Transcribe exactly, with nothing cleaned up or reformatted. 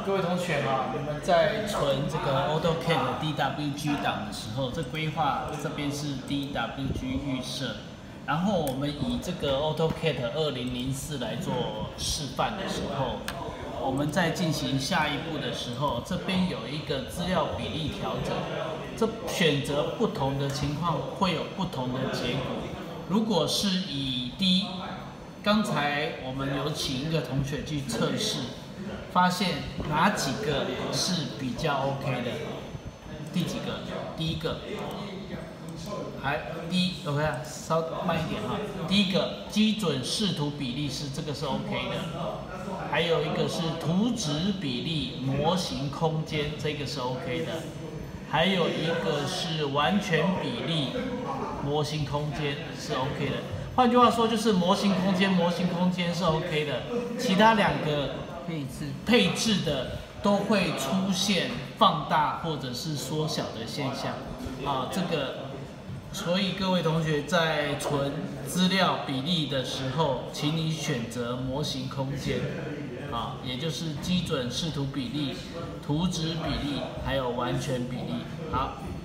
各位同学啊，你们在存这个 AutoCAD D W G 档的时候，这规划这边是 D W G 预设，然后我们以这个 AutoCAD 二零零四来做示范的时候，我们在进行下一步的时候，这边有一个资料比例调整，这选择不同的情况会有不同的结果。如果是以 D， 刚才我们有请一个同学去测试。发现哪几个是比较 OK 的？第几个？第一个，还第一 OK 啊，稍慢一点哈。第一个基准视图比例是这个是 OK 的，还有一个是图纸比例模型空间，这个是 OK 的，还有一个是完全比例模型空间是 OK 的。换句话说，就是模型空间、模型空间是 OK 的，其他两个。配置配置的都会出现放大或者是缩小的现象啊，这个，所以各位同学在存资料比例的时候，请你选择模型空间啊，也就是基准视图比例、图纸比例还有完全比例。好。